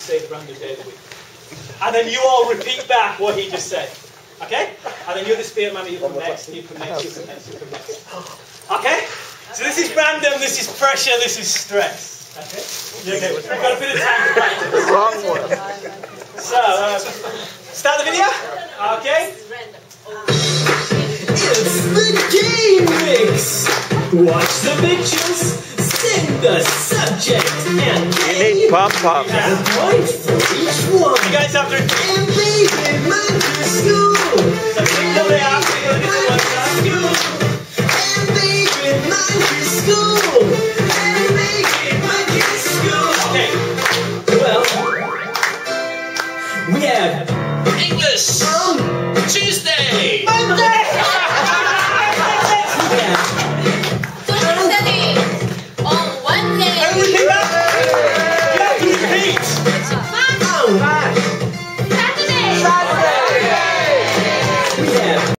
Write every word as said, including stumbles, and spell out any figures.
say the random day of the week. And then you all repeat back what he just said. Okay? And then you're the spirit man, you come next, you come next, you come next, you come next. Okay? So this is random, this is pressure, this is stress. Okay? Okay, we've got a bit of time to practice. Wrong one. So, uh, start the video? Okay? It's the game mix! Watch the pictures, sing the subject, and You need pom-pom. a point for each one. You guys have to... And baby, mind your school! So signal it out, signal it Mind one your time. school! And baby, mind your school! And baby, mind your school! Okay. Well, we have English um, Tuesday. Monday! we have Social studies on Wednesday. Repeat that! You have to repeat! Hi.